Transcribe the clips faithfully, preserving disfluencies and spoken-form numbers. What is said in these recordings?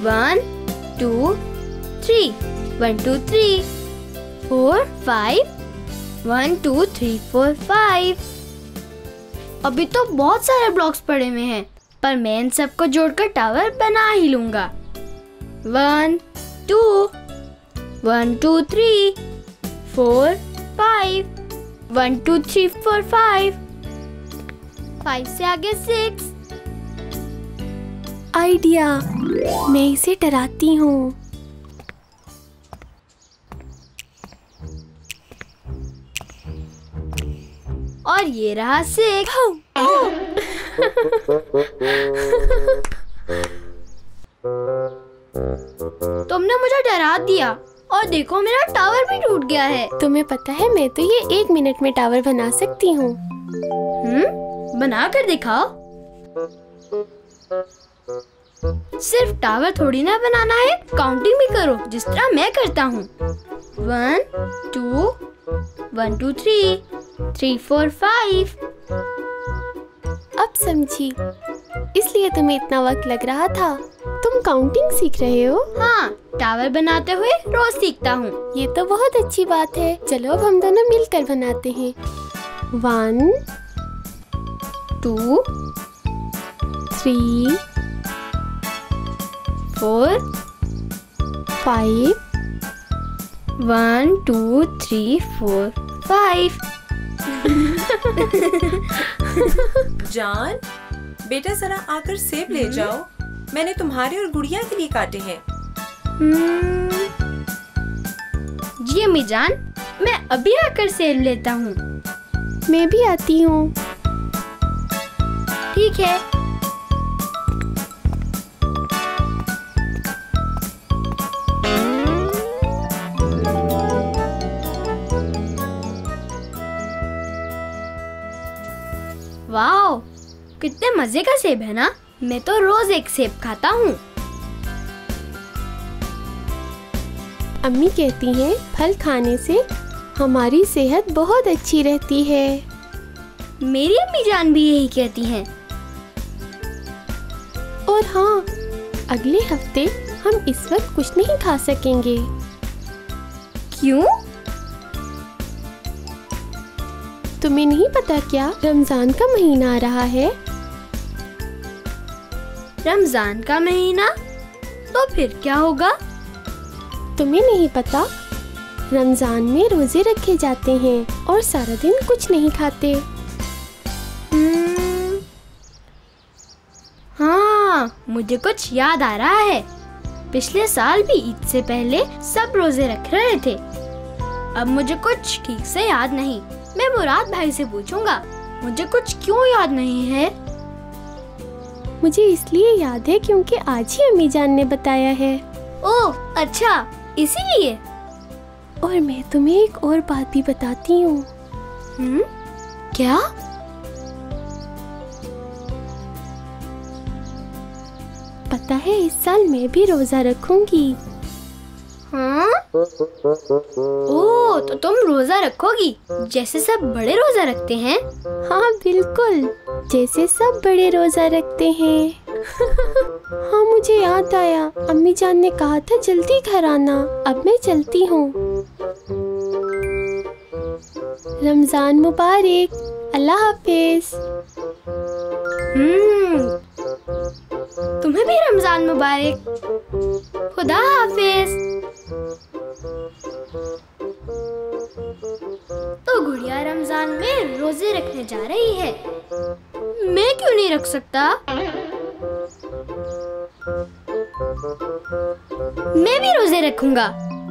One two three, one two three, four five, one two three four five. अभी तो बहुत सारे blocks पड़े हुए हैं, पर मैं इन सबको जोड़कर टावर बना ही लूंगा। One two, one two three, four five, one two three four five, five से आगे सिक्स। आइडिया, मैं इसे डराती हूँ। और ये रहा सिक्स। तुमने मुझे डरा दिया और देखो मेरा टावर भी टूट गया है। तुम्हें पता है मैं तो ये एक मिनट में टावर बना सकती हूँ। हम्म, बना कर दिखाओ। सिर्फ टावर थोड़ी ना बनाना है, काउंटिंग भी करो जिस तरह मैं करता हूँ। One two, one two three, three four five. अब समझी, इसलिए तुम्हें इतना वक्त लग रहा था। तुम काउंटिंग सीख रहे हो? हाँ, टावर बनाते हुए रोज सीखता हूँ। ये तो बहुत अच्छी बात है। चलो अब हम दोनों मिलकर बनाते हैं। One two three four five, one two three four five. जान, बेटा जरा आकर सेब ले जाओ। मैंने तुम्हारे और गुड़िया के लिए काटे हैं। जी अम्मी जान, मैं अभी आकर सेब लेता हूँ। मैं भी आती हूँ। ठीक है। वाओ, कितने मजे का सेब है ना। मैं तो रोज एक सेब खाता हूँ। अम्मी कहती हैं फल खाने से हमारी सेहत बहुत अच्छी रहती है। मेरी अम्मी जान भी यही कहती हैं। और हाँ, अगले हफ्ते हम इस वक्त कुछ नहीं खा सकेंगे। क्यों? तुम्हें नहीं पता क्या, रमजान का महीना आ रहा है। रमजान का महीना? तो फिर क्या होगा? तुम्हें नहीं पता, रमजान में रोजे रखे जाते हैं और सारा दिन कुछ नहीं खाते। hmm, हाँ, मुझे कुछ याद आ रहा है। पिछले साल भी ईद से पहले सब रोजे रख रहे थे। अब मुझे कुछ ठीक से याद नहीं। मैं मुराद भाई से पूछूंगा। मुझे कुछ क्यों याद नहीं है? मुझे इसलिए याद है क्योंकि आज ही अम्मी जान ने बताया है। ओह अच्छा, इसीलिए। और मैं तुम्हें एक और बात भी बताती हूँ। हम्म, क्या? पता है इस साल मैं भी रोजा रखूंगी। हाँ? ओह, तो तुम रोजा रखोगी जैसे सब बड़े रोजा रखते हैं? हाँ बिल्कुल, जैसे सब बड़े रोजा रखते हैं। हाँ मुझे याद आया, अम्मी जान ने कहा था जल्दी घर आना। अब मैं चलती हूँ। रमजान मुबारक। अल्लाह हाफिज। हम्म, तुम्हें भी रमजान मुबारक। खुदा हाफिज। तो गुड़िया रमजान में रोजे रखने जा रही है। मैं क्यों नहीं रख सकता? मैं भी रोजे रखूंगा।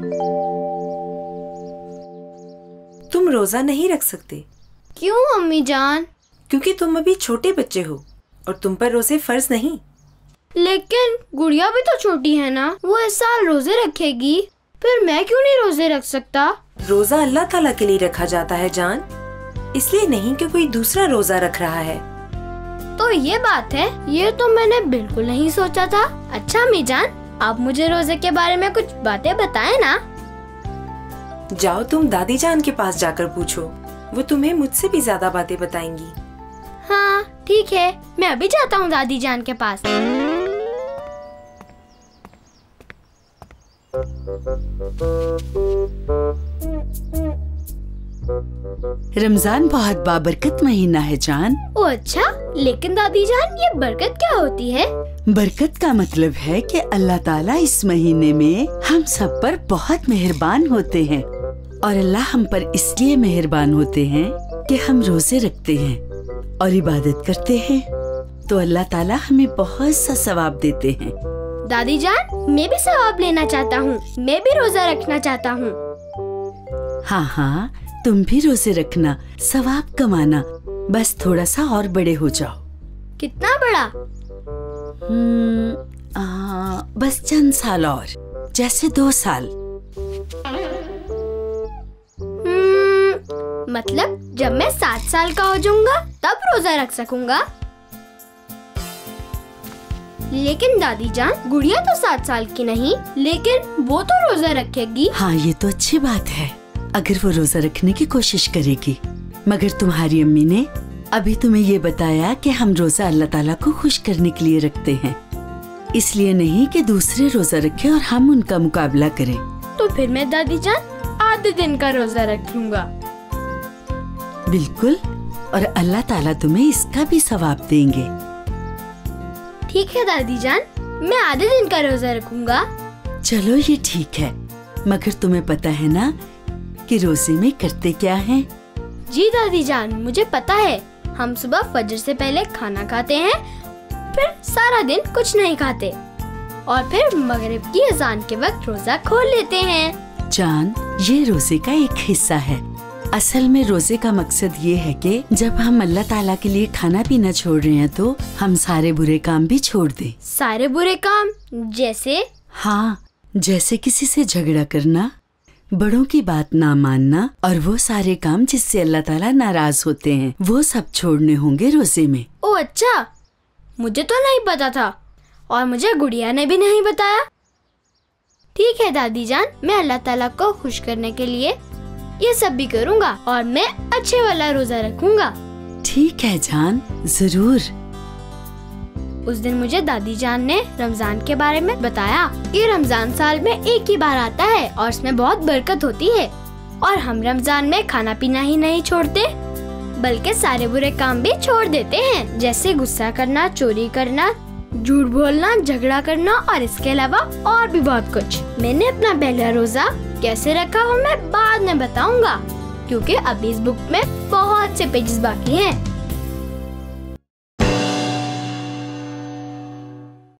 तुम रोजा नहीं रख सकते। क्यों अम्मी जान? क्योंकि तुम अभी छोटे बच्चे हो और तुम पर रोजे फर्ज नहीं। लेकिन गुड़िया भी तो छोटी है ना, वो इस साल रोजे रखेगी। फिर मैं क्यों नहीं रोजे रख सकता? रोजा अल्लाह ताला के लिए रखा जाता है जान, इसलिए नहीं कि कोई दूसरा रोजा रख रहा है। तो ये बात है, ये तो मैंने बिल्कुल नहीं सोचा था। अच्छा अम्मी जान, आप मुझे रोजे के बारे में कुछ बातें बताएं ना। जाओ तुम दादी जान के पास जाकर पूछो, वो तुम्हें मुझसे भी ज्यादा बातें बताएंगी। हाँ ठीक है, मैं अभी जाता हूँ दादी जान के पास। रमजान बहुत बाबरकत महीना है जान। ओ अच्छा, लेकिन दादी जान ये बरकत क्या होती है? बरकत का मतलब है कि अल्लाह ताला इस महीने में हम सब पर बहुत मेहरबान होते हैं, और अल्लाह हम पर इसलिए मेहरबान होते हैं कि हम रोजे रखते हैं और इबादत करते हैं, तो अल्लाह ताला हमें बहुत सा सवाब देते हैं। दादी जान, मैं भी सवाब लेना चाहता हूँ, मैं भी रोजा रखना चाहता हूँ। हाँ हाँ, तुम भी रोजे रखना, सवाब कमाना, बस थोड़ा सा और बड़े हो जाओ। कितना बड़ा? हम्म, आ, बस चंद साल और, जैसे दो साल। हम्म, मतलब जब मैं सात साल का हो जाऊंगा तब रोजा रख सकूंगा। लेकिन दादी जान, गुड़िया तो सात साल की नहीं, लेकिन वो तो रोजा रखेगी। हाँ, ये तो अच्छी बात है अगर वो रोजा रखने की कोशिश करेगी, मगर तुम्हारी अम्मी ने अभी तुम्हें ये बताया कि हम रोजा अल्लाह ताला को खुश करने के लिए रखते हैं, इसलिए नहीं कि दूसरे रोजा रखें और हम उनका मुकाबला करें। तो फिर मैं दादी जान आधे दिन का रोजा रख लूंगा। बिल्कुल, और अल्लाह ताला तुम्हें इसका भी सवाब देंगे। ठीक है दादी जान, मैं आधे दिन का रोजा रखूंगा। चलो ये ठीक है, मगर तुम्हें पता है ना कि रोजे में करते क्या हैं? जी दादी जान, मुझे पता है। हम सुबह फजर से पहले खाना खाते हैं, फिर सारा दिन कुछ नहीं खाते, और फिर मगरिब की अजान के वक्त रोजा खोल लेते हैं। जान, ये रोजे का एक हिस्सा है। असल में रोजे का मकसद ये है कि जब हम अल्लाह ताला के लिए खाना पीना छोड़ रहे हैं तो हम सारे बुरे काम भी छोड़ दें। सारे बुरे काम जैसे? हाँ, जैसे किसी से झगड़ा करना, बड़ों की बात ना मानना, और वो सारे काम जिससे अल्लाह ताला नाराज होते हैं, वो सब छोड़ने होंगे रोजे में। ओ अच्छा, मुझे तो नहीं पता था, और मुझे गुड़िया ने भी नहीं बताया। ठीक है दादी जान, मैं अल्लाह ताला को खुश करने के लिए ये सब भी करूँगा, और मैं अच्छे वाला रोजा रखूँगा। ठीक है जान, जरूर। उस दिन मुझे दादी जान ने रमजान के बारे में बताया कि रमजान साल में एक ही बार आता है और इसमें बहुत बरकत होती है, और हम रमजान में खाना पीना ही नहीं छोड़ते बल्कि सारे बुरे काम भी छोड़ देते हैं, जैसे गुस्सा करना, चोरी करना, झूठ बोलना, झगड़ा करना, और इसके अलावा और भी बहुत कुछ। मैंने अपना पहला रोजा कैसे रखा वो मैं बाद में बताऊंगा, क्योंकि अभी इस बुक में बहुत से पेजेस बाकी हैं।